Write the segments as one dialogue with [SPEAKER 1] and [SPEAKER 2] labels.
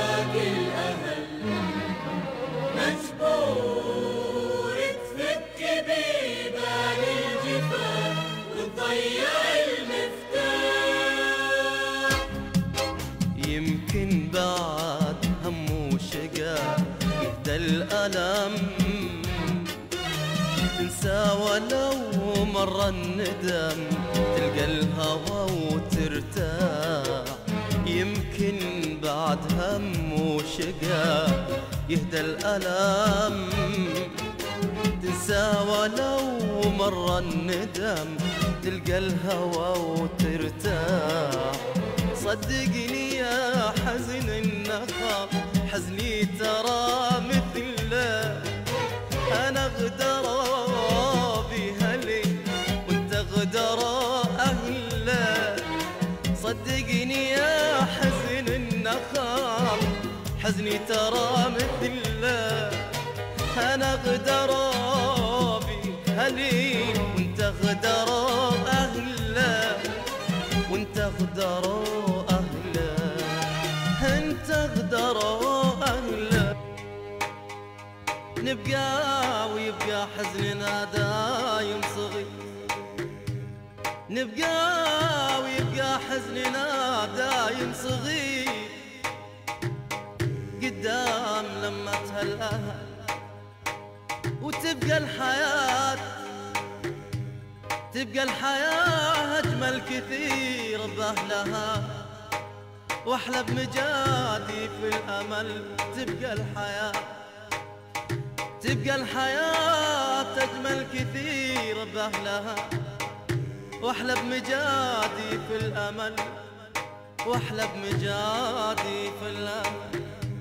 [SPEAKER 1] وياك الأمل مجبور تفك بيبان الجفاف وتضيع المفتاح.
[SPEAKER 2] يمكن بعد هم وشقا يهدى الألم تنسى ولو مرة الندم تلقى الهوى وترتاح. يمكن بعد هم وشقا يهدى الألم تنسى ولو مرة الندم تلقى الهوى وترتاح. صدقني يا حزن النخا حزني ترى مثله أنا غدرة بهلي وانت غدرة أهله. صدقني يا حزن النخال حزني ترى مثله أنا غدرة بهلي وانت غدرة أهله وانت غدرة أهله انت غدرة أهله. نبقى ويبقى حزننا دايم صغير نبقى ويبقى حزننا دايم صغير قدام لمتها الأهل وتبقى الحياة تبقى الحياة أجمل كثير بأهلها وأحلى بمجادي في الأمل. تبقى الحياة تبقى الحياة أجمل كثير بأهلها وأحلى بمجادي في الأمل وأحلى بمجادي في الأمل.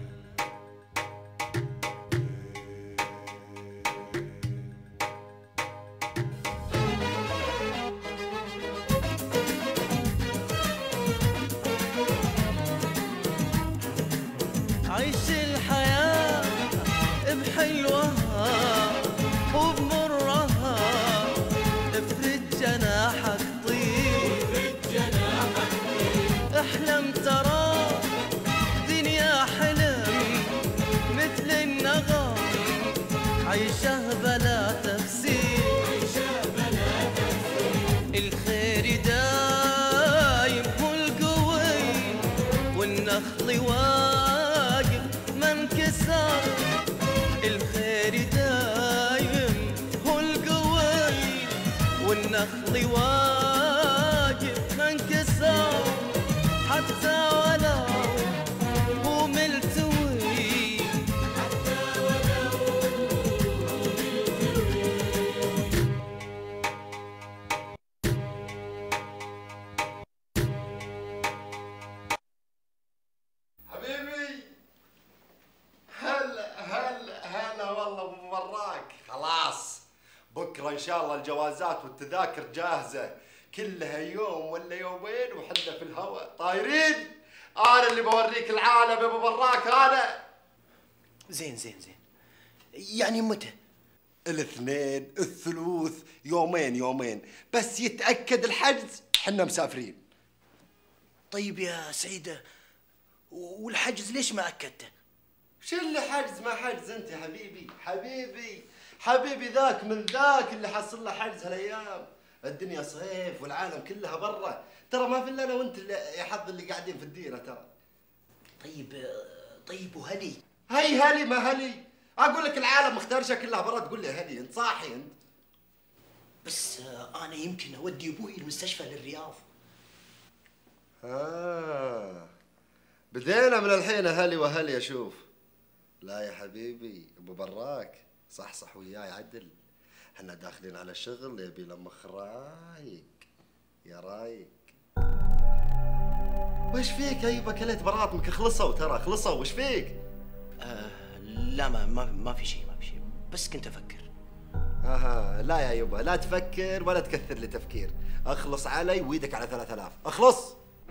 [SPEAKER 2] عيش الحياة بحلوها وبمرها افرد جناحك طير احلم ترى دنيا حلم مثل النغم عيشه بلا تفسير الخير دايم هو القوي والنخل واقف ما انكسر. الخير دايم هو القوي والنخل واقف ما انكسر حتى ولو هو ملتوي.
[SPEAKER 3] حبيبي هلا والله ابو براك. خلاص بكره ان شاء الله الجوازات والتذاكر جاهزه كلها يوم ولا يومين وحنا في الهواء طايرين. انا اللي بوريك العالم يا ابو براك. انا
[SPEAKER 4] زين يعني متى؟
[SPEAKER 3] الاثنين الثلوث يومين بس يتاكد الحجز حنا مسافرين.
[SPEAKER 4] طيب يا سيدة والحجز ليش ما أكدته؟
[SPEAKER 3] شو اللي حجز ما حجز انت يا حبيبي ذاك من ذاك اللي حصل له حجز هالايام. الدنيا صيف والعالم كلها برا ترى ما في الا انا وانت اللي يا حظ اللي قاعدين في الديره ترى.
[SPEAKER 4] طيب وهلي؟
[SPEAKER 3] هي هلي ما هلي اقول لك العالم مخترشه كلها برا تقول لي هلي انت صاحي انت.
[SPEAKER 4] بس انا يمكن اودي ابوي المستشفى للرياض.
[SPEAKER 3] بدينا من الحين هلي وهلي اشوف. لا يا حبيبي ابو براك صح وياي عدل. احنا داخلين على شغل يبي له مخ رايق يا رايق. وش فيك يبا كليت براطمك خلصوا ترى خلصوا وش فيك؟
[SPEAKER 4] لا ما في شيء بس كنت افكر.
[SPEAKER 3] لا يا يبا لا تفكر ولا تكثر لي تفكير. اخلص علي ويدك على 3000 اخلص.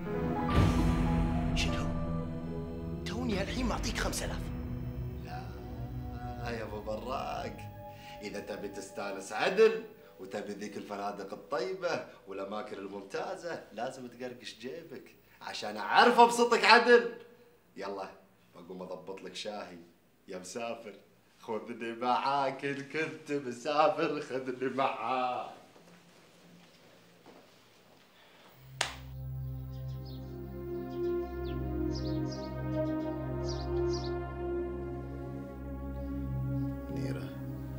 [SPEAKER 4] شنو؟ توني الحين معطيك 5000.
[SPEAKER 3] لا يا ابو براك اذا تبي تستانس عدل وتبي ذيك الفنادق الطيبه والاماكن الممتازه لازم تقرقش جيبك عشان اعرف ابسطك عدل. يلا اقوم اضبط لك شاهي يا مسافر. خذني معاك ان كنت مسافر، خذني معاك. منيرة،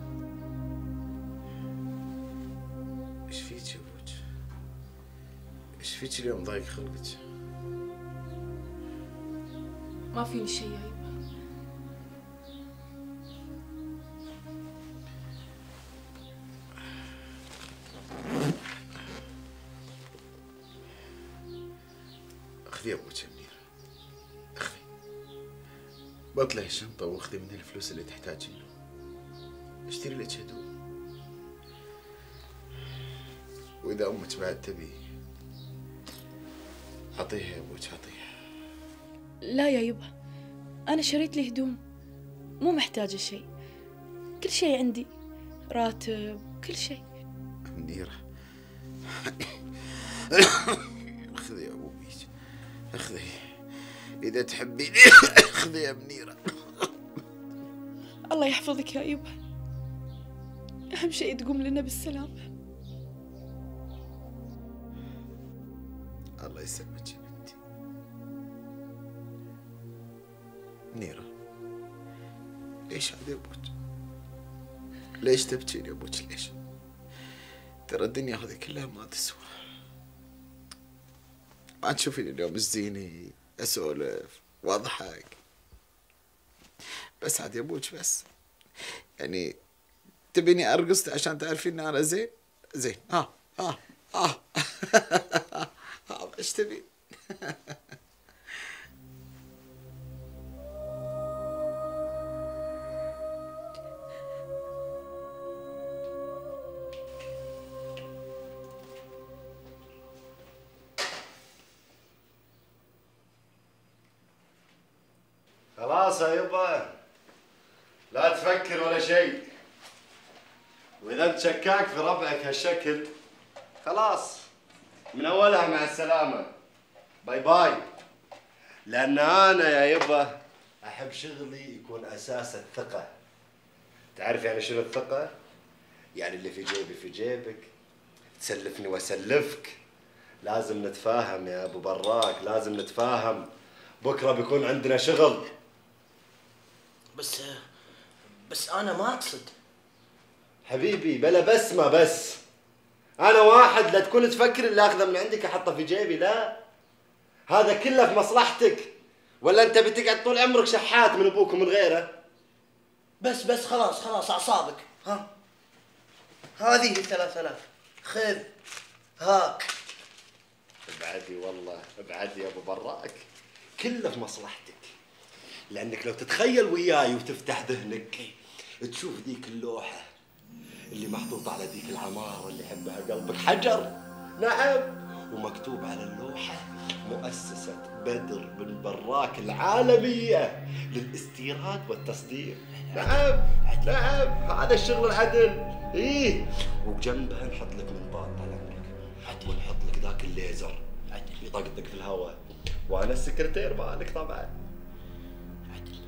[SPEAKER 3] ايش فيك يا ابوك؟ ايش فيك اليوم ضايق خلقك؟
[SPEAKER 5] ما فيني شيء يا يبا.
[SPEAKER 3] خذي يا ابوك يا منيرة، خذي. بطلعي الشنطة واخذي مني الفلوس اللي تحتاجينه. اشتري لك هدوء. واذا امك بعد تبي اعطيها يا ابوك، اعطيها.
[SPEAKER 5] لا يا يبا، أنا شريت لي هدوم، مو محتاجة شيء. كل شيء عندي، راتب، كل شيء.
[SPEAKER 3] منيرة خذي يا ابو بيج، خذي اذا تحبيني. خذي يا منيرة.
[SPEAKER 5] الله يحفظك يا يبا، أهم شيء تقوم لنا بالسلامة.
[SPEAKER 3] الله يسلمك يا بنتي. منيرة، ليش هذا يا ابوك؟ ليش تبكين يا ابوك؟ ليش؟ ترى الدنيا هذه كلها ما تسوى. ما تشوفين اليوم تزيني اسولف واضحك، بس عاد يا ابوك بس يعني تبيني ارقص عشان تعرفين ان انا زين؟ زين. ايش تبين؟ خلاص يا يبا، لا تفكر ولا شيء. واذا انت شكاك في ربعك هالشكل خلاص من اولها مع السلامه، باي باي. لان انا يا يبا احب شغلي يكون اساس الثقه. تعرف يعني شنو الثقه؟ يعني اللي في جيبي في جيبك، تسلفني واسلفك. لازم نتفاهم يا ابو براك، لازم نتفاهم. بكره بيكون عندنا شغل.
[SPEAKER 4] بس انا ما اقصد
[SPEAKER 3] حبيبي، بلا بس ما بس. انا واحد لا تكون تفكر اللي اخذه من عندك احطه في جيبي، لا. هذا كله في مصلحتك. ولا انت بتقعد طول عمرك شحات من ابوك ومن غيره؟
[SPEAKER 4] بس خلاص اعصابك. ها هذه 3000 خذ هاك.
[SPEAKER 3] ابعدي والله، ابعدي يا ابو براك. كله في مصلحتك. لانك لو تتخيل وياي وتفتح ذهنك تشوف ذيك اللوحه اللي محطوطه على ذيك العماره اللي يحبها قلبك حجر. نعم. ومكتوب على اللوحه مؤسسه بدر بن براك العالميه للاستيراد والتصدير. نعم هذا الشغل العدل. ايه. وجنبها نحط لك منطاد طال عمرك، ونحط لك ذاك الليزر يطقطق في الهواء، وانا السكرتير مالك طبعا.
[SPEAKER 4] عدل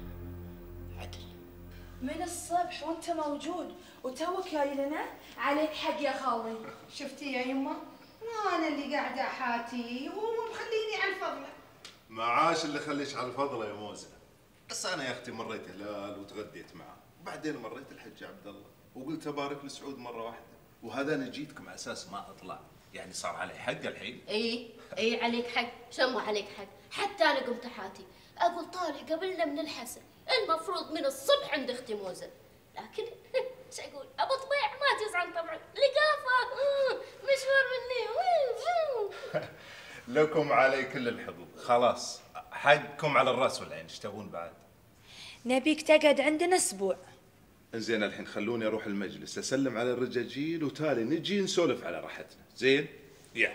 [SPEAKER 6] من الصبح وانت موجود وتوك جاي لنا. عليك حق يا خالي.
[SPEAKER 7] شفتي يا يمه؟ ما انا اللي قاعده احاتي وهو مخليني على الفضله.
[SPEAKER 8] معاش اللي خليش على الفضله يا موزه. بس انا يا اختي مريت هلال وتغديت معه، وبعدين مريت الحج عبد الله وقلت ابارك لسعود مره واحده، وهذا انا جيتكم على اساس ما اطلع، يعني صار علي حق الحين.
[SPEAKER 9] اي عليك حق، شمو عليك حق. حتى انا قمت حاتي اقول طالع قبلنا من الحسن، المفروض من الصبح عند اختي موزه، لكن ايش اقول؟ ابو طبيع ما تزعل طبعا، لقافه مشوار مني.
[SPEAKER 8] لكم علي كل الحظوظ، خلاص حقكم على الراس والعين، ايش تبون بعد؟
[SPEAKER 6] نبيك تقعد عندنا اسبوع.
[SPEAKER 8] زين الحين خلوني اروح المجلس اسلم على الرجاجيل وتالي نجي نسولف على راحتنا، زين؟ يلا.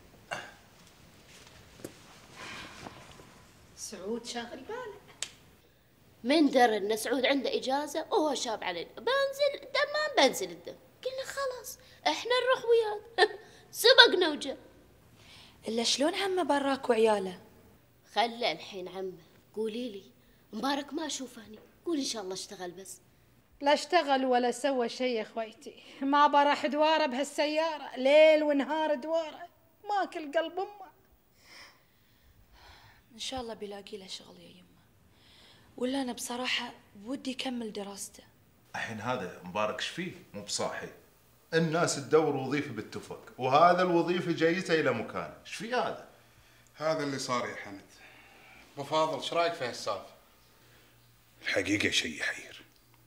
[SPEAKER 9] سعود شاغل باله. من درى ان سعود عنده اجازه وهو شاب علينا، بنزل الدمام بنزل الدم، قلنا خلاص احنا نروح وياك. سبقنا وجا.
[SPEAKER 6] الا شلون عمه براك وعياله؟
[SPEAKER 9] خلى الحين عمه، قولي لي مبارك ما اشوفه هني، قول ان شاء الله اشتغل بس.
[SPEAKER 7] لا اشتغل ولا سوى شيء يا اخويتي، ما برح دواره بهالسيارة ليل ونهار دواره، ماكل قلب امه.
[SPEAKER 5] إن شاء الله بيلاقي له شغل يا يمه، ولا أنا بصراحة ودي يكمل دراسته.
[SPEAKER 8] الحين هذا مبارك ايش فيه؟ مو بصاحي. الناس تدور وظيفه بالتفق، وهذا الوظيفه جايته الى مكانه، ايش في هذا؟
[SPEAKER 10] هذا اللي صار يا حمد. ابو فاضل ايش رايك في هالسالفه؟
[SPEAKER 11] الحقيقه شيء يحير.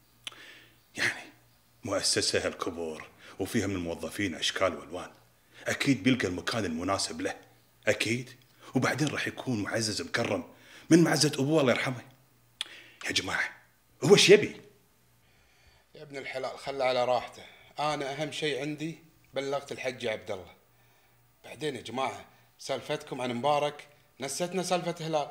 [SPEAKER 11] يعني مؤسسه هالكبر وفيها من الموظفين اشكال والوان، اكيد بيلقى المكان المناسب له، اكيد. وبعدين راح يكون معزز مكرم من معزه ابوه الله يرحمه. يا جماعه هو ايش يبي؟
[SPEAKER 10] يا ابن الحلال خله على راحته، انا اهم شيء عندي بلغت الحج عبد الله. بعدين يا جماعه سالفتكم عن مبارك نستنا سالفه هلال.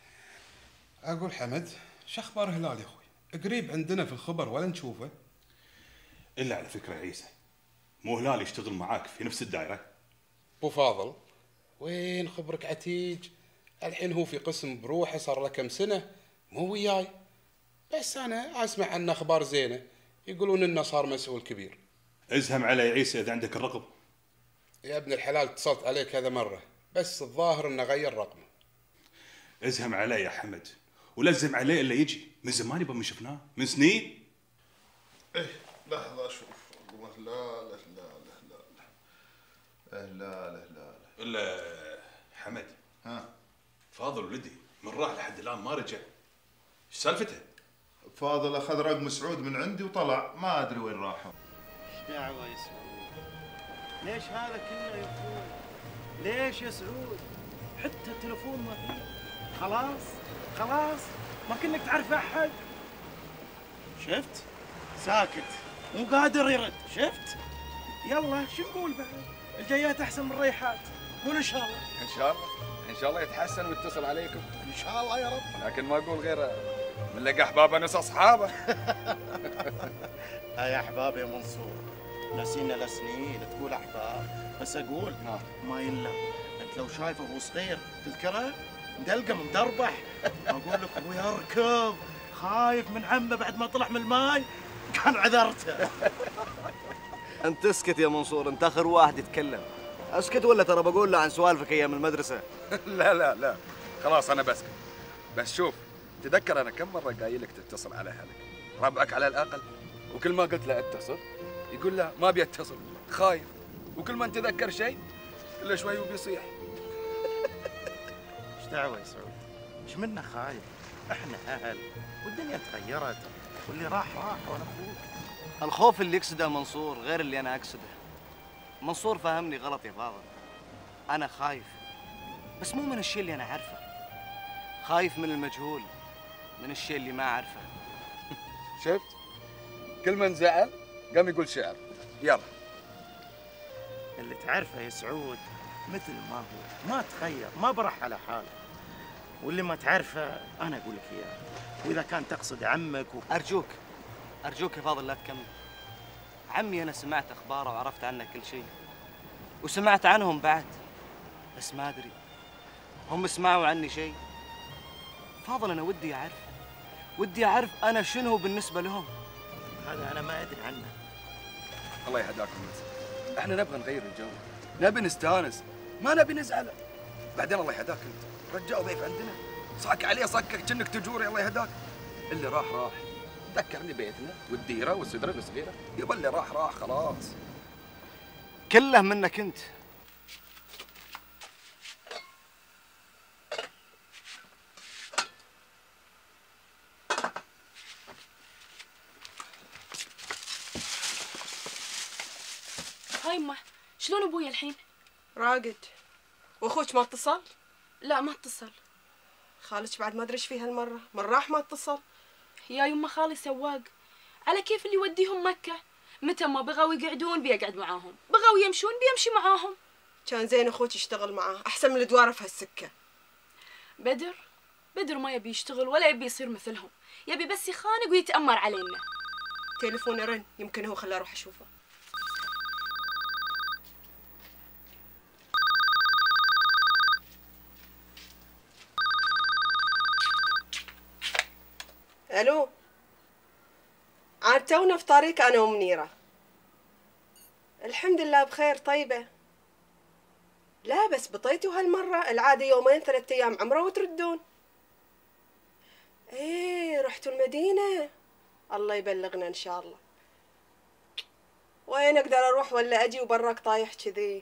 [SPEAKER 10] اقول حمد شو اخبار هلال يا اخوي؟ قريب عندنا في الخبر ولا نشوفه؟
[SPEAKER 11] الا على فكره يا عيسى، مو هلال يشتغل معاك في نفس الدائره؟
[SPEAKER 10] ابو فاضل وين خبرك عتيج؟ الحين هو في قسم بروحه، صار له كم سنه مو وياي، بس انا اسمع عنه اخبار زينه، يقولون انه صار مسؤول كبير.
[SPEAKER 11] ازهم علي يا عيسى اذا عندك الرقم.
[SPEAKER 10] يا ابن الحلال اتصلت عليه كذا مره، بس الظاهر انه غير رقمه.
[SPEAKER 11] ازهم علي يا حمد، ولزم عليه الا يجي، من زمان يبا ما شفناه، من سنين.
[SPEAKER 8] ايه لحظه اشوف. والله لا لا لا لا لا لا لا لا
[SPEAKER 11] الا حمد.
[SPEAKER 8] ها
[SPEAKER 11] فاضل ولدي من راح لحد الان ما رجع، ايش سالفته؟
[SPEAKER 8] فاضل اخذ رقم سعود من عندي وطلع، ما ادري وين راحوا.
[SPEAKER 12] ايش دعوه يا سعود؟ ليش هذا كله يا اخوي؟ ليش يا سعود؟ حتى التلفون ما فيه. خلاص خلاص ما كنك تعرف احد. شفت؟ ساكت مو قادر يرد، شفت؟ يلا شو نقول بعد؟ الجايات احسن من الريحات، قول ان شاء الله.
[SPEAKER 13] ان شاء الله ان شاء الله يتحسن ويتصل عليكم
[SPEAKER 12] ان شاء الله يا رب.
[SPEAKER 13] لكن ما اقول غير من لقى احبابه نص اصحابه.
[SPEAKER 12] يا احباب يا منصور، نسينا السنين تقول احباب، بس اقول ما يلا. انت لو شايف ابو صغير تذكره؟ مدلقم مدربح. اقول لك ابوي اركض خايف من عمه بعد ما طلع من الماي كان عذرته.
[SPEAKER 14] انت اسكت يا منصور، انت اخر واحد يتكلم. اسكت ولا ترى بقول له عن سوالفك ايام المدرسه.
[SPEAKER 13] لا لا لا خلاص انا بسكت. بس شوف تذكر انا كم مره قايل لك تتصل على اهلك، ربعك على الاقل، وكل ما قلت له اتصل يقول لا ما بيتصل خايف، وكل ما نتذكر شيء الا شوي وبيصيح.
[SPEAKER 12] ايش دعوه يا سعود؟ ايش منا خايف؟ احنا اهل والدنيا تغيرت، واللي راح وانا اخوك.
[SPEAKER 14] الخوف اللي يقصده منصور غير اللي انا اقصده. منصور فهمني غلط يا فاضل، انا خايف بس مو من الشيء اللي انا عارفه، خايف من المجهول، من الشيء اللي ما اعرفه.
[SPEAKER 13] شفت؟ كل من زعل قام يقول شعر. يلا
[SPEAKER 12] اللي تعرفه يا سعود مثل ما هو، ما تغير، ما برح على حاله، واللي ما تعرفه انا اقول لك اياه. واذا كان تقصد عمك
[SPEAKER 14] ارجوك يا فاضل لا تكمل. عمي انا سمعت اخباره وعرفت عنه كل شيء، وسمعت عنهم بعد، بس ما ادري هم سمعوا عني شيء. فاضل انا ودي اعرف انا شنو بالنسبه لهم.
[SPEAKER 12] هذا انا ما ادري عنه.
[SPEAKER 13] الله يهداكم بس، احنا نبغى نغير الجو، نبي نستانس، ما نبي نزعل. بعدين الله يهداك انت رجال ضيف عندنا، صاك عليه صكك كأنك تجوري. الله يهداك، اللي راح راح. ذكرني بيتنا والديره والسدره الصغيره، يبا اللي راح راح خلاص.
[SPEAKER 14] كله منك انت.
[SPEAKER 5] هاي يمه، شلون ابوي الحين؟
[SPEAKER 15] راقد. واخوك ما اتصل؟
[SPEAKER 5] لا ما اتصل.
[SPEAKER 15] خالك بعد ما ادري ايش فيه هالمره، من راح ما اتصل.
[SPEAKER 5] يا يمه خالي سواق، على كيف اللي يوديهم مكه، متى ما بغوا يقعدون بيقعد معاهم، بغوا يمشون بيمشي معاهم.
[SPEAKER 15] كان زين اخوك يشتغل معاه احسن من الدواره في هالسكه.
[SPEAKER 5] بدر ما يبي يشتغل ولا يبي يصير مثلهم، يبي بس يخانق ويتأمر علينا.
[SPEAKER 15] تليفونه رن، يمكن هو خلاه اروح اشوفه. الو، عاد تونا في طريق انا ومنيره. الحمد لله بخير طيبه. لا بس بطيتوا هالمره، العاده يومين 3 ايام عمره وتردون. ايه رحتوا المدينه، الله يبلغنا ان شاء الله. وين اقدر اروح ولا اجي وبراك طايح كذي؟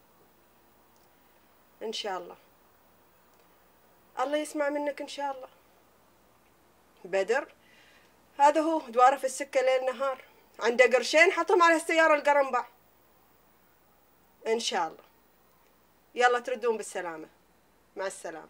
[SPEAKER 15] ان شاء الله. الله يسمع منك ان شاء الله. بدر هذا هو دواره في السكه ليل نهار، عنده قرشين حطهم على السياره القرنبع. ان شاء الله. يلا تردون بالسلامه. مع السلامه.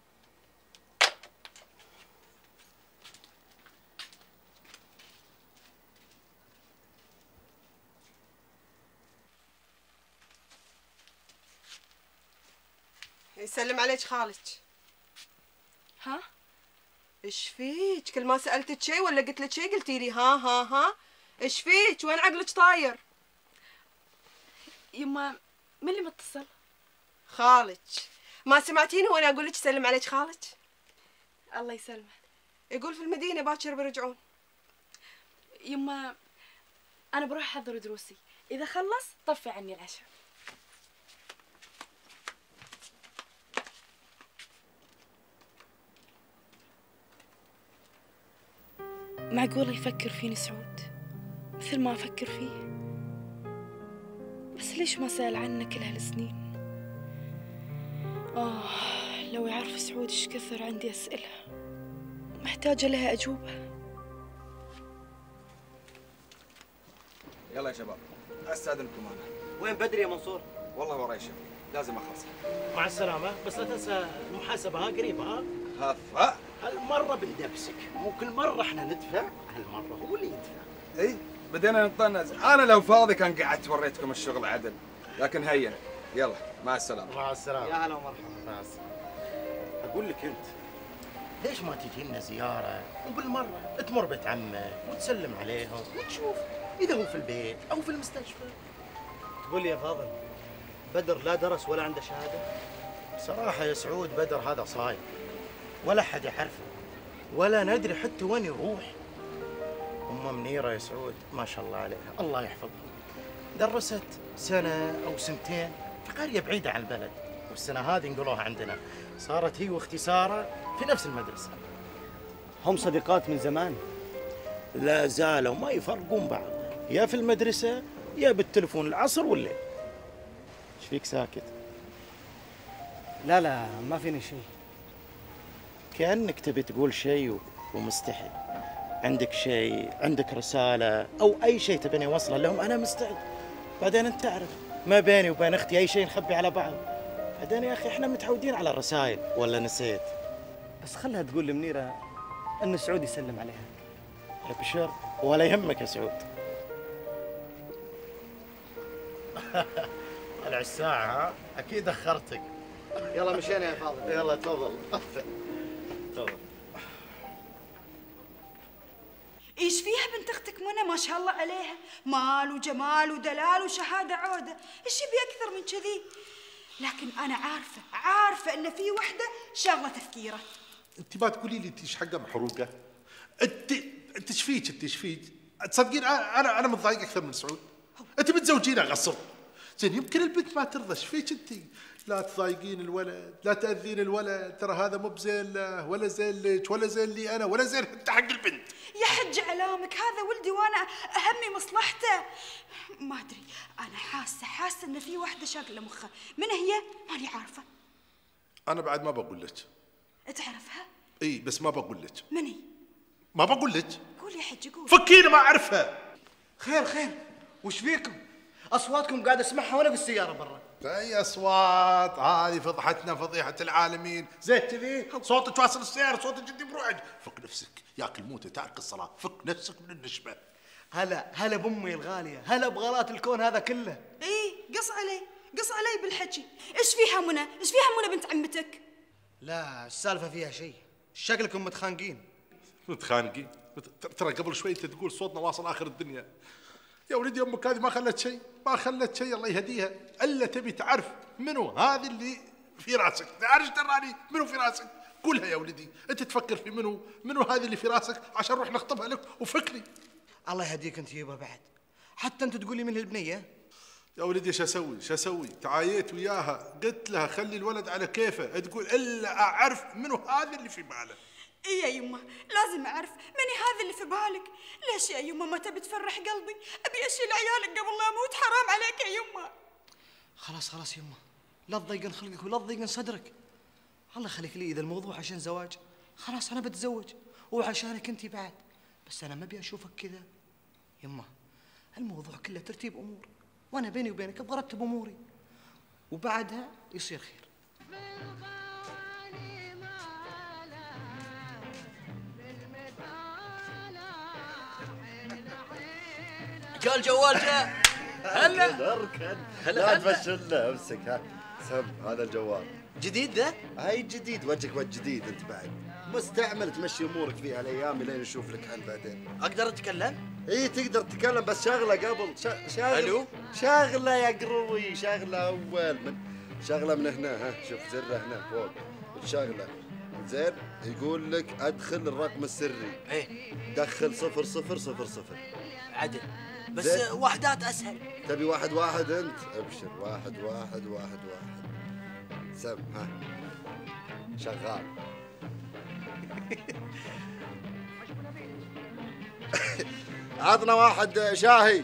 [SPEAKER 15] يسلم عليك خالك.
[SPEAKER 6] ها؟
[SPEAKER 15] ايش فيك؟ كل ما سألتك شيء ولا قلت لك شيء قلتي لي ها ها ها. ايش فيك؟ وين عقلك طاير؟
[SPEAKER 6] يما من اللي متصل؟
[SPEAKER 15] خالك. ما سمعتيني وانا اقول لك سلم عليك خالك؟
[SPEAKER 6] الله يسلمه.
[SPEAKER 15] يقول في المدينة باكر بيرجعون.
[SPEAKER 6] يما انا بروح احضر دروسي، اذا خلص طفي عني العشاء.
[SPEAKER 5] معقولة يفكر فيني سعود مثل ما أفكر فيه؟ بس ليش ما سأل عنه كل هالسنين؟ لو يعرف سعود إيش كثر عندي أسئلة محتاجة لها أجوبة.
[SPEAKER 13] يلا يا شباب استاذنكم انا.
[SPEAKER 12] وين بدري يا منصور؟
[SPEAKER 13] والله وراي شغل لازم اخلص.
[SPEAKER 12] مع السلامة، بس لا تنسى المحاسبة ها قريبة ها؟
[SPEAKER 13] هفا
[SPEAKER 12] هالمرة بندبسك، مو كل مرة احنا ندفع، هالمرة هو اللي يدفع.
[SPEAKER 13] اي بدينا نطنز، انا لو فاضي كان قعدت وريتكم الشغل عدل، لكن هين يلا مع السلامة.
[SPEAKER 12] مع السلامة.
[SPEAKER 16] يا هلا ومرحبا. مع السلامة. أقول لك أنت ليش ما تجي لنا زيارة وبالمرة تمر بيت عمك وتسلم عليهم وتشوف إذا هو في البيت أو في المستشفى.
[SPEAKER 12] تقول لي يا فاضل بدر لا درس ولا عنده شهادة؟
[SPEAKER 16] بصراحة يا سعود بدر هذا صاير ولا حد يعرفه ولا ندري حتى وين يروح. أم منيرة يا سعود ما شاء الله عليها الله يحفظها، درست سنة أو سنتين في قرية بعيدة عن البلد، والسنة هذه نقلوها عندنا، صارت هي واختي سارة في نفس المدرسة.
[SPEAKER 12] هم صديقات من زمان؟
[SPEAKER 16] لا زالوا ما يفرقون بعض، يا في المدرسة يا بالتلفون العصر والليل. ايش فيك ساكت؟
[SPEAKER 12] لا ما فيني شيء.
[SPEAKER 16] كأنك تبي تقول شيء ومستحي. عندك شيء، عندك رسالة أو أي شيء تبيني أوصله لهم أنا مستعد. بعدين أنت تعرف ما بيني وبين أختي أي شيء نخبي على بعض. بعدين يا أخي إحنا متعودين على الرسائل، ولا نسيت؟
[SPEAKER 12] بس خلها تقول لمنيرة أن سعود يسلم عليها.
[SPEAKER 16] أبشر ولا يهمك يا سعود. طلع الساعة ها؟ أكيد أخرتك.
[SPEAKER 12] يلا مشينا يا فاضل.
[SPEAKER 16] يلا تفضل. تفضل.
[SPEAKER 17] ايش فيها بنت اختك منى ما شاء الله عليها، مال وجمال ودلال وشهاده عوده، ايش يبي اكثر من كذي؟ لكن انا عارفه ان في وحده شاغله تفكيره.
[SPEAKER 11] انت ما تقولي لي انت ايش حقه محروقه؟ انت ايش فيك؟ انت ايش فيك؟ تصدقين انا متضايق اكثر من سعود. انت متزوجينه غصب. زين يمكن البنت ما ترضى، ايش فيك انت؟ لا تضايقين الولد، لا تاذين الولد، ترى هذا مو بزين له ولا زين لك ولا زين لي انا ولا زين حتى حق البنت.
[SPEAKER 17] يا حج علامك هذا ولدي وانا اهمي مصلحته. ما ادري انا حاسه ان في وحده شاغله مخها، من هي؟ ماني عارفه.
[SPEAKER 11] انا بعد ما بقول لك.
[SPEAKER 17] تعرفها؟
[SPEAKER 11] اي بس ما بقول لك.
[SPEAKER 17] من هي؟
[SPEAKER 11] ما بقول لك.
[SPEAKER 17] قول يا حج قول.
[SPEAKER 11] فكيني ما اعرفها.
[SPEAKER 4] خير وش فيكم؟ اصواتكم قاعد اسمعها وانا في السياره برا.
[SPEAKER 11] اي اصوات هذه فضحتنا فضيحه العالمين. زين كذي صوتك واصل السياره، صوتك جدي بروحك. فك نفسك ياكل موته تارك الصلاه، فك نفسك من النشبه.
[SPEAKER 4] هلا بامي الغاليه، هلا بغلات الكون هذا كله.
[SPEAKER 17] قص علي بالحكي. ايش فيها منى بنت عمتك؟
[SPEAKER 4] لا السالفه فيها شيء، شكلكم متخانقين.
[SPEAKER 11] متخانقين؟ ترى قبل شوي انت تقول صوتنا واصل اخر الدنيا. يا ولدي امك هذه ما خلت شيء الله يهديها، الا تبي تعرف منو هذه اللي في راسك. تعرف تراني منو في راسك؟
[SPEAKER 18] قولها يا ولدي، انت تفكر في منو هذه اللي في راسك عشان نروح نخطبها لك وفكني.
[SPEAKER 16] الله يهديك انت يبا بعد، حتى انت تقولي من البنيه.
[SPEAKER 18] يا ولدي شو اسوي؟ تعايت وياها، قلت لها خلي الولد على كيفه، تقول الا اعرف منو هذا اللي في باله.
[SPEAKER 17] اي يا يمه، لازم اعرف من هذا اللي في بالك. ليش يا يمه ما تبي تفرح قلبي؟ ابي اشيل عيالك قبل لا اموت، حرام عليك يا يمه.
[SPEAKER 16] خلاص يمه، لا تضيقن خلقك ولا تضيقن صدرك. الله يخليك لي، اذا الموضوع عشان زواج خلاص انا بتزوج، وعشانك انت بعد، بس انا ما ابي اشوفك كذا. يمه الموضوع كله ترتيب امور، وانا بيني وبينك ابغى ارتب اموري وبعدها يصير خير.
[SPEAKER 4] جاء الجوال جاء. هلا
[SPEAKER 3] اركن لا تفشلنا، امسك ها سم هذا الجوال
[SPEAKER 4] جديد ذا؟
[SPEAKER 3] هاي جديد، وجهك وجه جديد انت بعد، مستعمل تمشي امورك فيها الايام لين نشوف لك حل بعدين.
[SPEAKER 4] اقدر اتكلم؟
[SPEAKER 3] اي تقدر تتكلم بس شغله قبل شغله.
[SPEAKER 4] الو
[SPEAKER 3] شغله يا قروي، شغله اول شغله من هنا، ها شوف زره هنا فوق الشغله زين، يقول لك ادخل الرقم السري.
[SPEAKER 4] ايه
[SPEAKER 3] دخل 0000
[SPEAKER 4] عدل، بس وحدات اسهل.
[SPEAKER 3] تبي 1 انت؟ ابشر 1 سم ها شغال. عطنا 1 شاهي.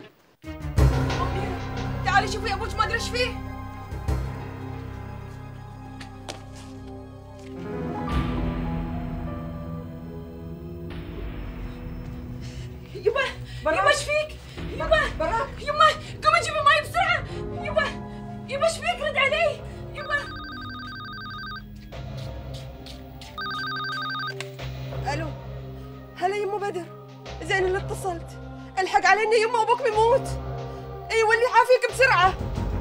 [SPEAKER 6] تعالي شوفي ابوك ما ادري ايش فيه. يبا ايش فيك؟ يبا قومي جيبي ماي بسرعه. يبا ايش فيك؟ رد علي يبا.
[SPEAKER 15] الو هلا يمه بدر، زين اللي اتصلت، الحق علينا يمه ابوك بيموت. اي واللي عافيك بسرعه.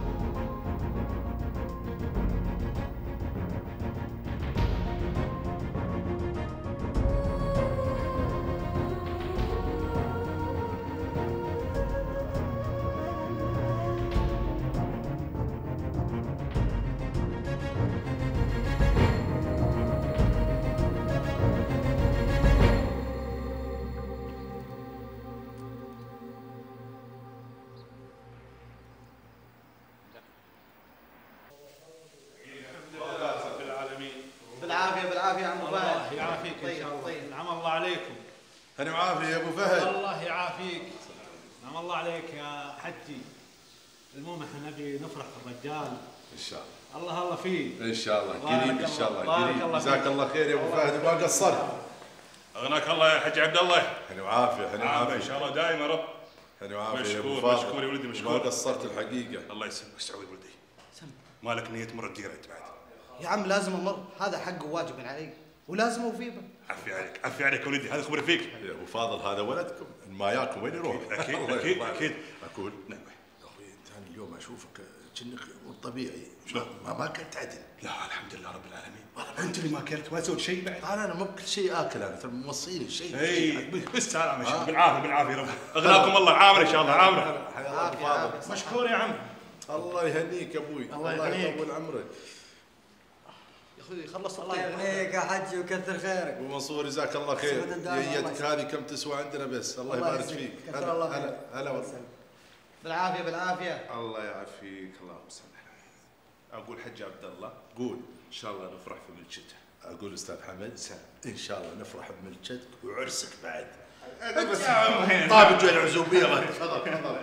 [SPEAKER 16] بالعافيه يا عم فهد.
[SPEAKER 12] الله يعافيك ان شاء الله. نعم الله عليكم.
[SPEAKER 18] هلا وعافيه يا ابو فهد.
[SPEAKER 12] الله يعافيك. نعم الله عليك يا حجي. المهم احنا نبي نفرح بالرجال
[SPEAKER 18] ان شاء الله.
[SPEAKER 12] الله فيه
[SPEAKER 18] ان شاء الله قريب ان شاء الله
[SPEAKER 12] بارك
[SPEAKER 18] قريب.
[SPEAKER 12] الله
[SPEAKER 18] جزاك الله خير يا ابو فهد وما قصرت.
[SPEAKER 19] اغناك الله يا حج عبد الله.
[SPEAKER 18] هلا وعافيه هلا وعافيه.
[SPEAKER 19] ان شاء الله دائما رب.
[SPEAKER 18] هلا وعافيه يا ابو
[SPEAKER 19] مشكور
[SPEAKER 18] فهد.
[SPEAKER 19] مشكور يا ولدي مشكور.
[SPEAKER 18] ما قصرت الحقيقه.
[SPEAKER 19] الله يسلمك سعود ولدي. مالك نيه تمر الديره انت بعد؟
[SPEAKER 16] يا عم لازم امر، هذا حق وواجب علي ولازم اوفي به.
[SPEAKER 19] عفي عليك ولدي، هذا خبر فيك.
[SPEAKER 18] يا ابو فاضل هذا ولدكم، ما ياكم وين يروح؟
[SPEAKER 19] اكيد
[SPEAKER 18] اقول نعم يا اخوي انت انا اليوم اشوفك كأنك مو طبيعي، ما اكلت عدل.
[SPEAKER 19] لا الحمد لله رب العالمين. انت اللي ما اكلت ما سويت شيء بعد.
[SPEAKER 18] انا مو بكل شيء اكل، انا ترى موصيني شيء.
[SPEAKER 19] اي بالسلامه ان شاء الله. بالعافيه رب. اغناكم الله عامر ان شاء الله عامر.
[SPEAKER 18] حيا الله فاضل.
[SPEAKER 12] مشكور يا عم.
[SPEAKER 18] الله يهنيك يا ابوي. الله يطول عمرك.
[SPEAKER 16] يا اخوي خلص.
[SPEAKER 20] الله يغنيك يا حجي وكثر خيرك.
[SPEAKER 18] ابو منصور جزاك الله خير. يدك هذه كم تسوى عندنا بس. الله يبارك فيك. هلا والله.
[SPEAKER 16] بالعافيه بالعافيه.
[SPEAKER 18] الله يعافيك. اللهم صل على. اقول حج عبد الله قول ان شاء الله نفرح في ملكتك. اقول استاذ حمد ان شاء الله نفرح بملكتك وعرسك بعد. طاب الجوع العزوبيه. تفضل.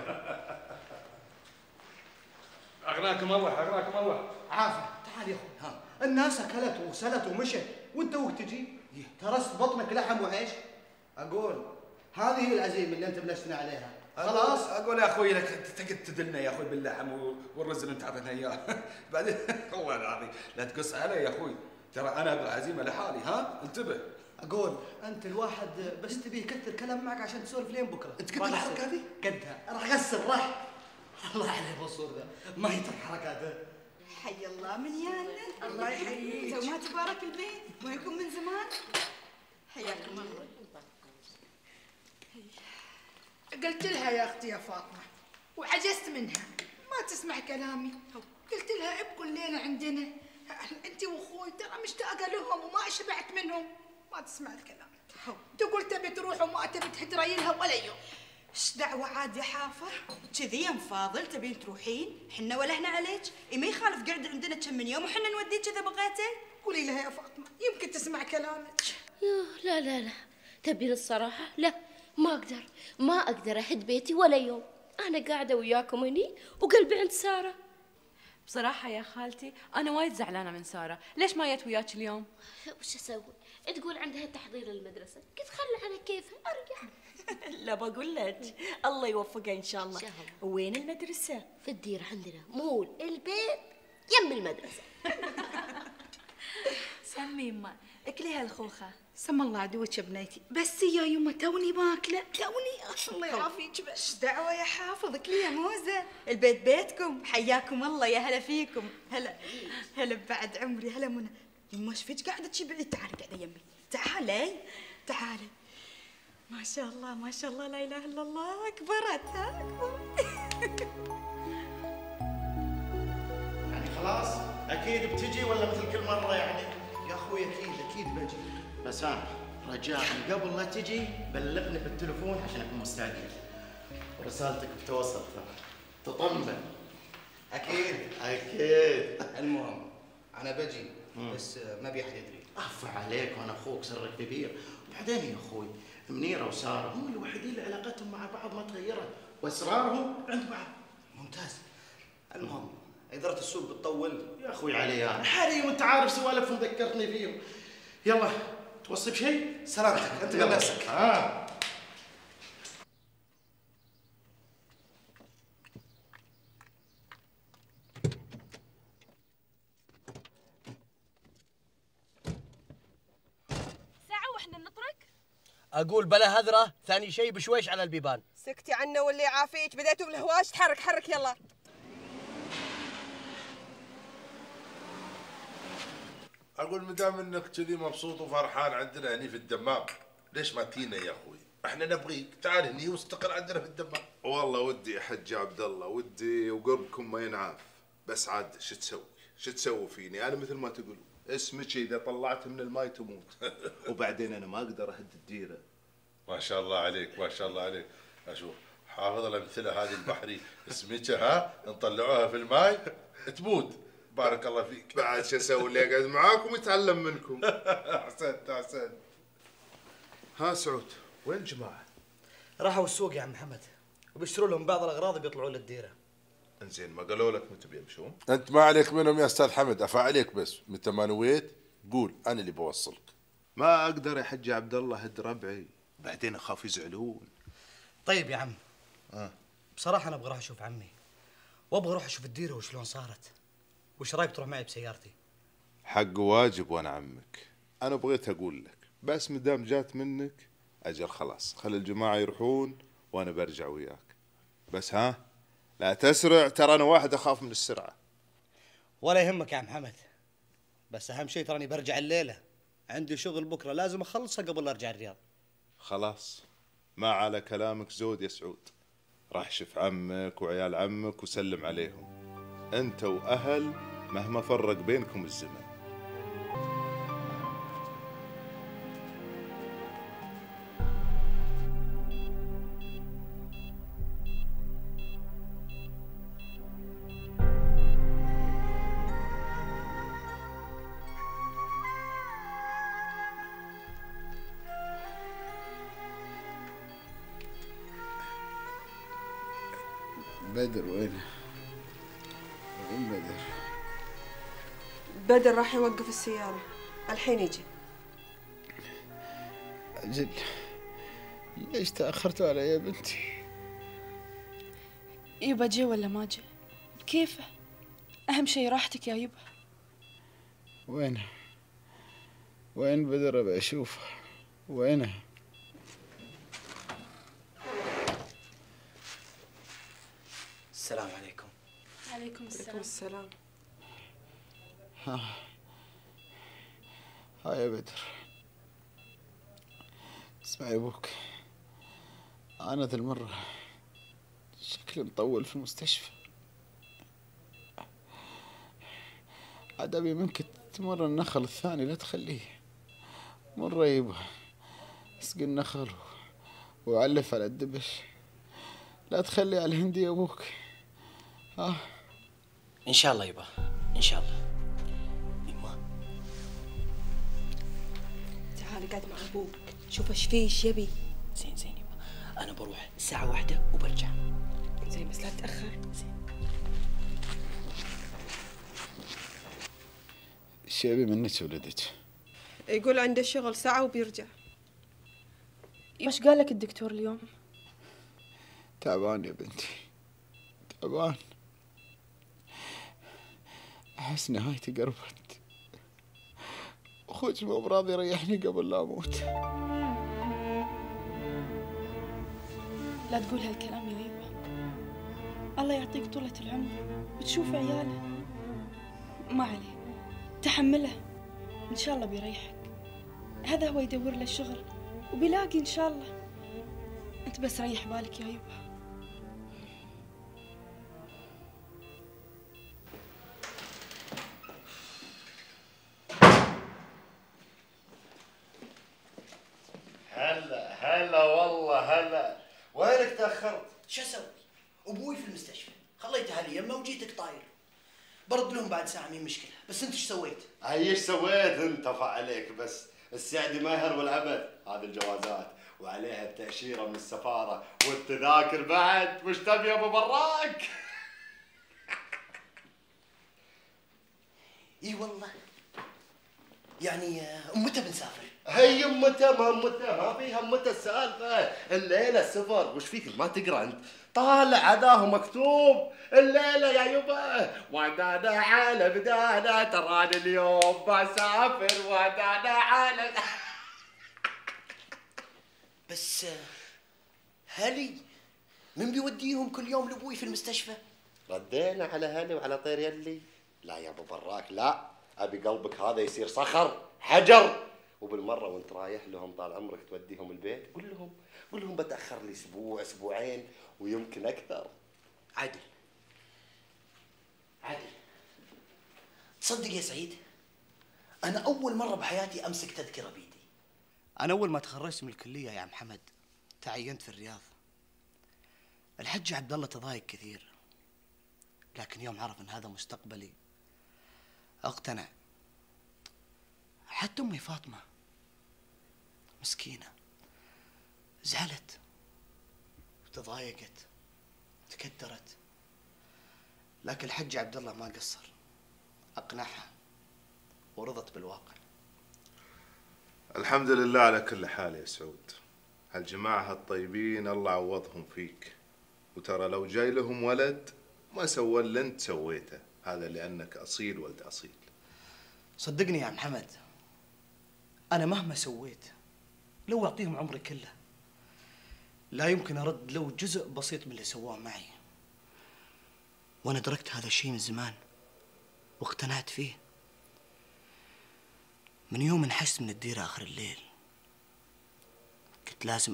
[SPEAKER 19] اغناكم الله.
[SPEAKER 16] عافيه. تعال يا اخوي. ها الناس اكلت وسلت ومشت وانت وقت تجي ترست بطنك لحم وعيش. اقول هذه هي العزيمه اللي انت بلشتنا عليها. خلاص
[SPEAKER 13] اقول يا اخوي لك تقعد تدلنا يا اخوي باللحم والرز اللي انت عطيتنا اياه. بعدين والله العظيم لا تقص علي يا اخوي، ترى انا بالعزيمه لحالي. ها انتبه.
[SPEAKER 16] اقول انت الواحد بس تبيه يكثر كلام معك عشان تسولف لين بكره.
[SPEAKER 13] انت قد الحركه هذه؟
[SPEAKER 16] قدها راح اغسل راح. الله عليه منصور ذا ما يترك حركاته.
[SPEAKER 17] حي الله من يانا.
[SPEAKER 6] الله يحييك.
[SPEAKER 17] تو ما تبارك البيت ما يكون من زمان. حياكم الله.
[SPEAKER 7] قلت لها يا اختي يا فاطمه وعجزت منها، ما تسمع كلامي. قلت لها ابقوا الليله عندنا
[SPEAKER 17] انت واخوي ترى مشتاقه لهم وما شبعت منهم. ما تسمع الكلام، تقول تبي تروح وما تبي تهدريلها ولا يوم. ايش دعوه عاد يا حافر؟ كذي يا مفاضل تبين تروحين؟ حنا ولهنا عليك، ما يخالف قاعده عندنا كم من يوم وحنا نوديك اذا بغيتي. قولي لها يا فاطمه يمكن تسمع كلامك.
[SPEAKER 9] لا لا لا، تبين الصراحه؟ لا، ما اقدر اهد بيتي ولا يوم. انا قاعده وياكم هني وقلبي عند ساره.
[SPEAKER 6] بصراحة يا خالتي أنا وايد زعلانة من سارة، ليش ما جت وياك اليوم؟
[SPEAKER 9] وش أسوي؟ تقول عندها تحضير المدرسة، قلت خلي على كيفها أرجع.
[SPEAKER 21] لا بقول لك الله يوفقها إن شاء الله. وين المدرسة؟
[SPEAKER 9] في الدير عندنا، مول البيت يم المدرسة.
[SPEAKER 17] سمي يما اكلي هالخوخه. سم الله عدوك يا بنيتي. بس يا يما توني ماكله الله يعافيك. بس دعوه يا حافظ اكلي يا موزه. البيت بيتكم، حياكم الله يا هلا فيكم. هلا بعد عمري. هلا منى. يما ايش فيك قاعده تشي تعالي قاعده يمي. تعالي. ما شاء الله لا اله الا الله. اكبرت
[SPEAKER 16] يعني خلاص اكيد بتجي ولا مثل كل مره يعني؟ يا اخوي اكيد بجي، بس رجاء قبل لا تجي بلغني بالتليفون عشان اكون مستعد. ورسالتك بتوصل تطمن. اكيد. المهم انا بجي بس ما بي احد يدري. اعفى عليك وانا اخوك سرك كبير. وبعدين يا اخوي منيره وساره هم الوحيدين اللي علاقتهم مع بعض ما تغيرت واسرارهم عند بعض. ممتاز. المهم إدارة السوق بتطول يا أخوي علي أنا حالي وأنت عارف سوالفهم ذكرتني فيهم. يلا توصي بشيء؟ سلامتك أنت قبل نفسك.
[SPEAKER 6] ساعة واحنا نترك؟
[SPEAKER 4] اقول بلا هذره، ثاني شيء بشويش على البيبان.
[SPEAKER 15] سكتي عنه واللي يعافيك، بديتوا بالهواش. تحرك يلا.
[SPEAKER 18] اقول مدام انك كذي مبسوط وفرحان عندنا هني في الدمام، ليش ما تينا يا اخوي؟ احنا نبغيك، تعال هني واستقر عندنا في الدمام.
[SPEAKER 8] والله ودي يا حج عبد الله، ودي وقربكم ما ينعاف، بس عاد شو تسوي فيني؟ انا مثل ما تقول اسمك اذا طلعت من الماي تموت. وبعدين انا ما اقدر اهد الديره.
[SPEAKER 18] ما شاء الله عليك ما شاء الله عليك. اشوف حافظ الامثله هذه البحري اسمك نطلعوها في الماي تموت. بارك الله فيك.
[SPEAKER 8] بعد شو اسوي اللي اقعد معاكم يتعلم منكم.
[SPEAKER 18] احسنت.
[SPEAKER 8] ها سعود وين الجماعه؟
[SPEAKER 4] راحوا السوق يا عم محمد وبيشتروا لهم بعض الاغراض وبيطلعوا للديره.
[SPEAKER 8] انزين ما قالوا لك متى بيمشون؟
[SPEAKER 18] انت ما عليك منهم يا استاذ حمد، افا عليك بس متى ما نويت قول انا اللي بوصلك.
[SPEAKER 8] ما اقدر يا حج عبد الله هد ربعي، بعدين اخاف يزعلون.
[SPEAKER 4] طيب يا عم. بصراحه انا ابغى اروح اشوف عمي وابغى اروح اشوف الديره وشلون صارت. وش رايك تروح معي بسيارتي؟
[SPEAKER 8] حق واجب وانا عمك. انا بغيت اقول لك بس مدام جات منك اجل خلاص خلي الجماعه يروحون وانا برجع وياك. بس لا تسرع، ترى انا واحد اخاف من السرعه.
[SPEAKER 4] ولا يهمك يا عم حمد، بس اهم شيء تراني برجع الليله، عندي شغل بكره لازم اخلصه قبل لا ارجع الرياض.
[SPEAKER 8] خلاص ما على كلامك زود يا سعود. راح شوف عمك وعيال عمك وسلم عليهم. انت واهل مهما فرق بينكم الزمن.
[SPEAKER 18] بدر وين بدر؟
[SPEAKER 15] بدر راح يوقف السيارة الحين يجي.
[SPEAKER 18] أجل ليش تأخرتوا علي يا بنتي؟
[SPEAKER 5] يبا جي ولا ما جي كيفه، أهم شيء راحتك يا يبا.
[SPEAKER 18] وين بدر؟ أبي أشوفه. وينه؟
[SPEAKER 4] السلام عليكم.
[SPEAKER 5] عليكم السلام.
[SPEAKER 18] ها يا بدر، اسمع يا ابوك، انا ذي المره شكلي مطول في المستشفى.
[SPEAKER 1] عاد ابي منك تمر النخل الثاني، لا تخليه مرة يبا. اسقي النخل وعلف على الدبش، لا تخلي على الهندي يا ابوك.
[SPEAKER 4] ان شاء الله يبا، ان شاء الله.
[SPEAKER 6] تعال قعد مع ابوك، شوف ايش فيه ايش يبي.
[SPEAKER 4] زين يبا، انا بروح ساعة واحدة وبرجع.
[SPEAKER 6] زين بس لا تتأخر.
[SPEAKER 4] زين.
[SPEAKER 1] ايش يبي منك ولدك؟
[SPEAKER 15] يقول عنده شغل ساعة وبيرجع.
[SPEAKER 5] وش قال لك الدكتور اليوم؟
[SPEAKER 1] تعبان يا بنتي، تعبان. أحس نهايتي قربت، أخوك مو براضي يريحني قبل لا أموت.
[SPEAKER 5] لا تقول هالكلام يا يبا، الله يعطيك طولة العمر وتشوف عياله. ما عليه، تحمله، إن شاء الله بيريحك. هذا هو يدور له شغل وبيلاقي إن شاء الله. أنت بس ريح بالك يا يبا.
[SPEAKER 3] هلا والله هلا. وينك تأخرت؟
[SPEAKER 4] شو اسوي؟ ابوي في المستشفى، خليته هاليمه وجيتك طاير. برد لهم بعد ساعه، مين مشكله، بس انت ايش سويت؟
[SPEAKER 3] ايش سويت انت؟ عليك بس السعدي ما يهرب العبث. هذه الجوازات وعليها التأشيرة من السفارة والتذاكر بعد. وش تبي يا ابو براك؟
[SPEAKER 4] اي والله. يعني متى بنسافر؟
[SPEAKER 3] هي متى ما فيها متى السالفة. الليلة السفر. وش فيك ما تقرا انت؟ طالع عداه مكتوب الليلة يا يبا. ودانا على بدانا، تراني اليوم بسافر ودانا على.
[SPEAKER 4] بس هلي من بيوديهم كل يوم لابوي في المستشفى؟
[SPEAKER 3] ردينا على هلي وعلى طير يلي. لا يا ابو براك لا، ابي قلبك هذا يصير صخر حجر. وبالمره وانت رايح لهم طال عمرك توديهم البيت، قول لهم بتاخر لي اسبوع اسبوعين ويمكن اكثر.
[SPEAKER 4] عادل تصدق يا سعيد، انا اول مره بحياتي امسك تذكره بيدي. انا اول ما تخرجت من الكليه يا عم حمد تعينت في الرياض. الحج عبد الله تضايق كثير، لكن يوم عرف ان هذا مستقبلي اقتنع. حتى امي فاطمه مسكينه زعلت وتضايقت تكدرت، لكن الحج عبد الله ما قصر، اقنعها ورضت بالواقع.
[SPEAKER 8] الحمد لله على كل حال يا سعود. هالجماعة الطيبين الله عوضهم فيك. وترى لو جاي لهم ولد ما سوى اللي انت سويته، هذا لانك اصيل ولد اصيل.
[SPEAKER 4] صدقني يا عم حمد، انا مهما سويت لو اعطيهم عمري كله لا يمكن ارد لو جزء بسيط من اللي سواه معي. وانا دركت هذا الشيء من زمان واقتنعت فيه. من يوم انحشت من الديرة اخر الليل كنت لازم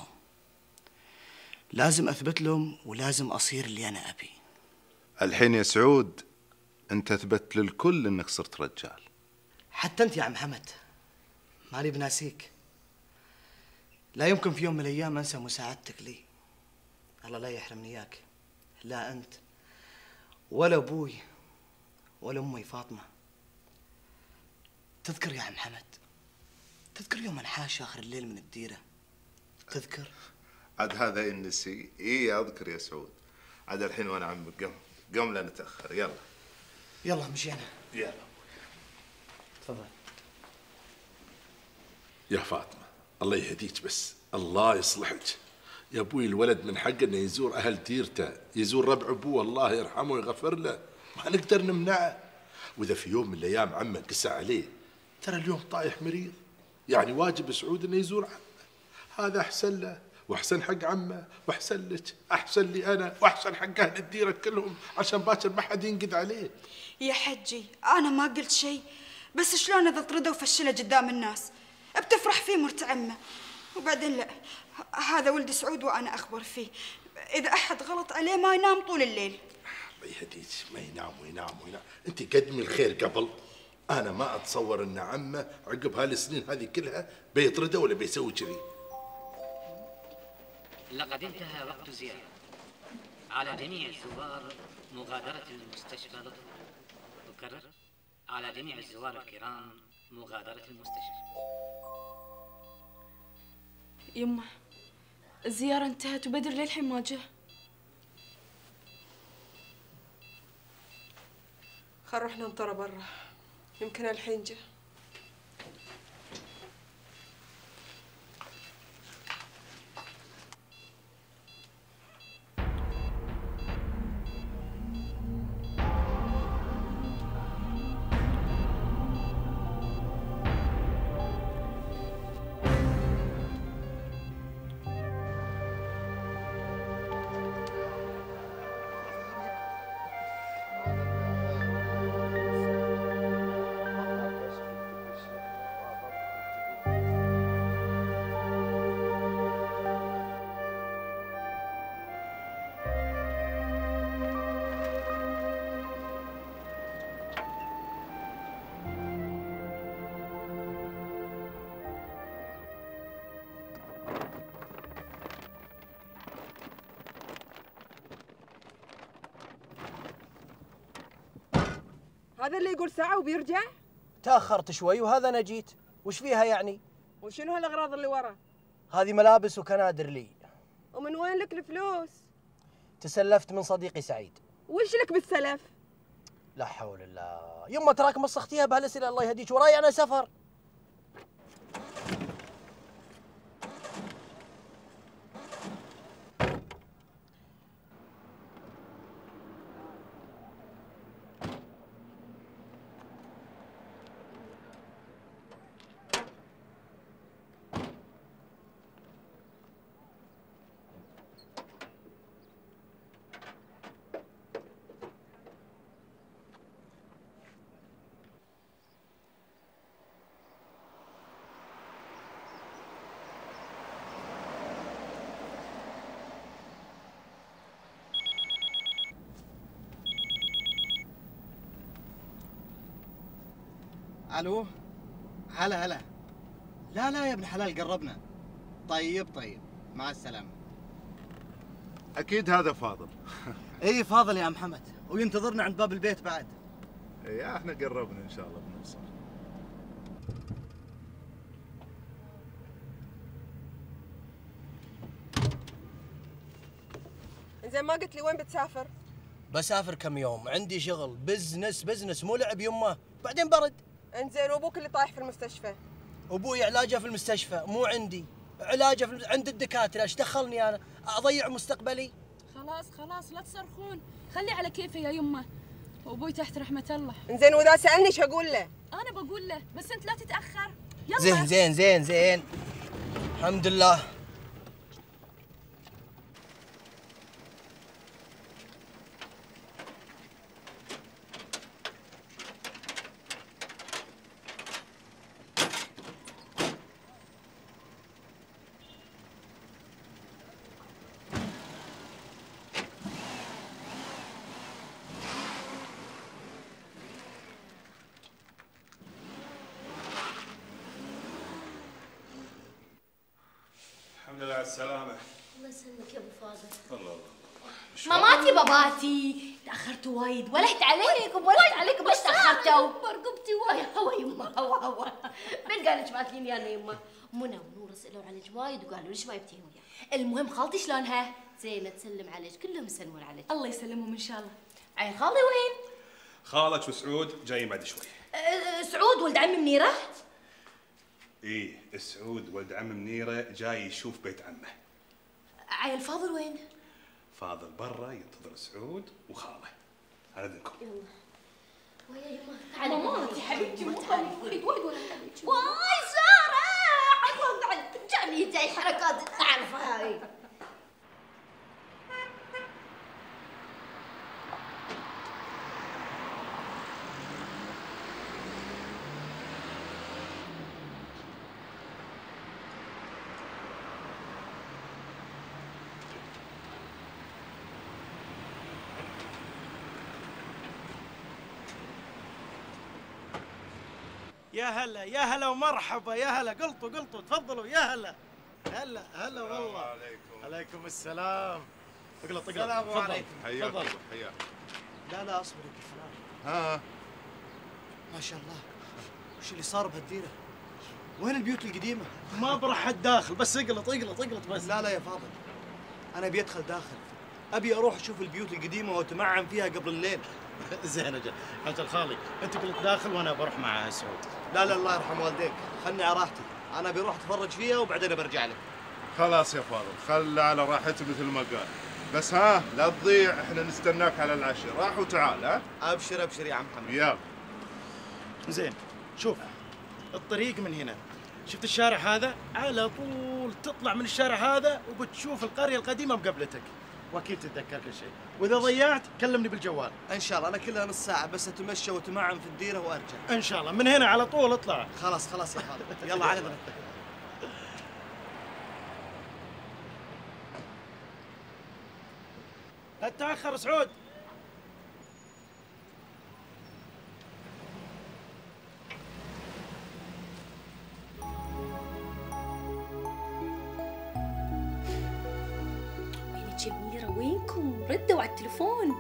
[SPEAKER 4] اثبت لهم ولازم اصير اللي انا ابي.
[SPEAKER 8] الحين يا سعود انت اثبت للكل انك صرت رجال.
[SPEAKER 4] حتى انت يا عم حمد مالي بناسيك. لا يمكن في يوم من الايام انسى مساعدتك لي. الله لا يحرمني اياك، لا انت ولا ابوي ولا امي فاطمه. تذكر يا عم حمد، تذكر يوم انحاش اخر الليل من الديره؟ تذكر؟
[SPEAKER 8] عاد هذا ينسي؟ ايه اذكر يا سعود. عاد الحين وانا عمك قم لا نتاخر.
[SPEAKER 4] يلا مشينا.
[SPEAKER 8] يلا
[SPEAKER 4] تفضل.
[SPEAKER 18] يا فاطمة الله يهديك، بس الله يصلحك. يا ابوي الولد من حقه انه يزور اهل ديرته، يزور ربع ابوه الله يرحمه ويغفر له، ما نقدر نمنعه. واذا في يوم من الايام عمه قسى عليه، ترى اليوم طايح مريض، يعني واجب سعود انه يزور عمه. هذا احسن له واحسن حق عمه واحسن لك، احسن لي انا واحسن حق اهل الديره كلهم، عشان باكر ما حد ينقد عليه.
[SPEAKER 17] يا حجي انا ما قلت شيء، بس شلون اذا طرده وفشله قدام الناس بتفرح فيه مرت عمه؟ وبعدين لا، هذا ولد سعود وانا اخبر فيه، اذا احد غلط عليه ما ينام طول الليل.
[SPEAKER 18] الله يهديك، ما ينام وينام وينام، انت قدمي الخير قبل. انا ما اتصور ان عمه عقب هالسنين هذه كلها بيطرده ولا بيسوي كذي.
[SPEAKER 2] لقد انتهى وقت الزيارة. على جميع الزوار مغادرة المستشفى لطفا. أكرر، على جميع الزوار الكرام مغادرة المستشفى.
[SPEAKER 5] يمه الزيارة انتهت وبدر للحين ما جه.
[SPEAKER 15] خل نروح ننطره برا، يمكن الحين جه. هذا اللي يقول ساعة وبيرجع؟
[SPEAKER 4] تأخرت شوي وهذا أنا جيت، وش فيها يعني؟
[SPEAKER 15] وشنو هالأغراض اللي ورا؟
[SPEAKER 4] هذه ملابس وكنادر لي.
[SPEAKER 15] ومن وين لك الفلوس؟
[SPEAKER 4] تسلفت من صديقي سعيد.
[SPEAKER 15] وش لك بالسلف؟
[SPEAKER 4] لا حول الله، يما تراك مسختيها بهالأسئلة الله يهديك، وراي أنا سفر.
[SPEAKER 14] الو، هلا هلا. لا يا ابن حلال قربنا. طيب مع السلامة.
[SPEAKER 18] اكيد هذا فاضل.
[SPEAKER 14] اي فاضل يا محمد، وينتظرنا عند باب البيت بعد.
[SPEAKER 18] اي احنا قربنا ان شاء الله بنوصل.
[SPEAKER 15] زين ما قلت لي وين بتسافر؟
[SPEAKER 4] بسافر كم يوم، عندي شغل، بزنس مو لعب يمه، بعدين برد.
[SPEAKER 15] انزين وابوك اللي طايح في المستشفى؟
[SPEAKER 4] ابوي علاجه في المستشفى، مو عندي، علاجه عند الدكاتره، ايش دخلني انا؟ اضيع مستقبلي؟
[SPEAKER 5] خلاص لا تصرخون، خلي على كيفه يا يمه، وابوي تحت رحمة الله.
[SPEAKER 15] انزين واذا سألني ايش اقول له؟
[SPEAKER 5] انا بقول له، بس انت لا تتأخر. يلا
[SPEAKER 4] زين الحمد لله.
[SPEAKER 18] الحمد لله على السلامة.
[SPEAKER 9] الله يسلمك يا ابو فاضل.
[SPEAKER 18] الله
[SPEAKER 9] ماماتي باباتي تاخرتوا وايد، ولهت عليكم بس تاخرتوا. برقبتي وايد هوا يما هوا. من قال لك ما تجيني انا يما؟ منى ونور سالوا عليك وايد وقالوا ليش ما جبتيهم وياي. المهم خالتي شلونها؟ زينه تسلم عليك، كلهم يسلمون عليك.
[SPEAKER 5] الله يسلمهم ان شاء الله.
[SPEAKER 9] عيل خالي وين؟
[SPEAKER 18] خالك وسعود جايين بعد شوي.
[SPEAKER 9] سعود ولد عم منيره؟
[SPEAKER 18] ايه سعود ولد عم منيره جاي يشوف بيت عمه.
[SPEAKER 9] عيل فاضل وين؟
[SPEAKER 18] فاضل برا ينتظر سعود وخاله. على اذنكم.
[SPEAKER 9] يلا. ويا يما تعالي ماماتي حبيبتي وايد واي ساره عقلك جاني جاي حركات تعرفها هاي.
[SPEAKER 16] يا هلا يا هلا ومرحبا، يا هلا، قلطوا تفضلوا، يا هلا. هلا والله. عليكم السلام. اقلط.
[SPEAKER 8] السلام عليكم. حياك الله. حياك.
[SPEAKER 4] لا اصبر يا فلان. ما شاء الله، وش اللي صار بهالديره؟ وين البيوت القديمه؟
[SPEAKER 16] ما برح داخل، بس اقلط بس.
[SPEAKER 4] لا يا فاضل، انا ابي ادخل داخل، ابي اروح اشوف البيوت القديمه واتمعن فيها قبل الليل.
[SPEAKER 16] زين اجل خالي، انت قلت داخل وانا بروح مع سعود.
[SPEAKER 4] لا الله يرحم والديك، خلني على راحتي، انا بروح اتفرج فيها وبعدين برجع لك.
[SPEAKER 8] خلاص يا فاضل، خله على راحته مثل ما قال. بس لا تضيع، احنا نستناك على العشاء. راح وتعال.
[SPEAKER 4] ابشر يا عم محمد.
[SPEAKER 8] يلا.
[SPEAKER 16] زين، شوف الطريق من هنا، شفت الشارع هذا؟ على طول تطلع من الشارع هذا وبتشوف القرية القديمة مقابلتك، واكيد تتذكر كل شيء، واذا ضيعت كلمني بالجوال.
[SPEAKER 4] ان شاء الله، انا كلها نص ساعة بس اتمشى واتمعن في الديرة وارجع.
[SPEAKER 16] ان شاء الله، من هنا على طول اطلع.
[SPEAKER 4] خلاص يا خالد، يلا على اذنك.
[SPEAKER 16] لا تتأخر سعود.
[SPEAKER 6] جميلة، وينكم؟ ردوا على التليفون.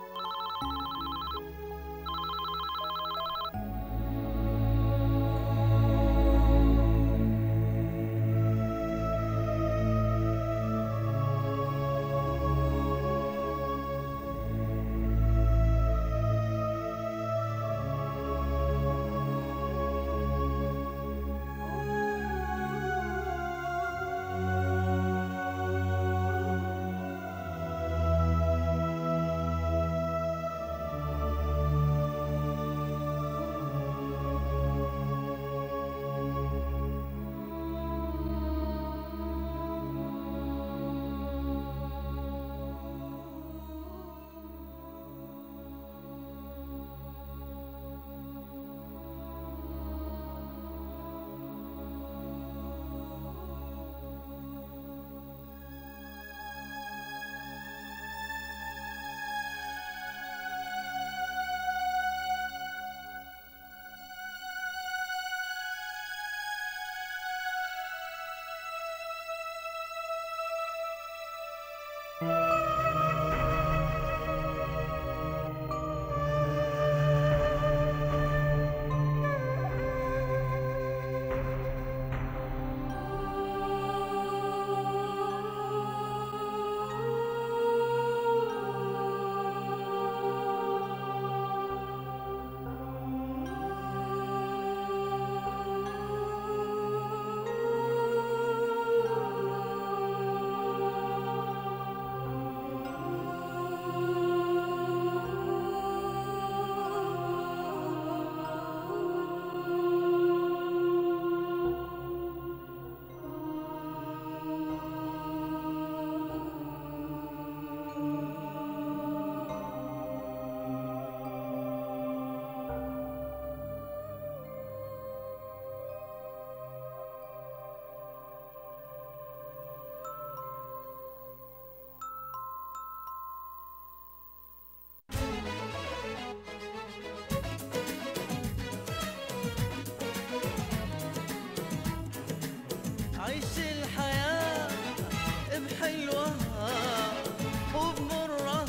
[SPEAKER 10] عيش الحياة بحلوها وبمرها،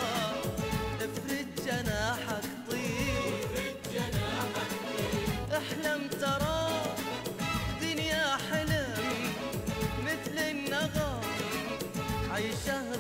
[SPEAKER 10] افرد جناحك طير، احلم ترى دنيا حلم مثل النغم عيشها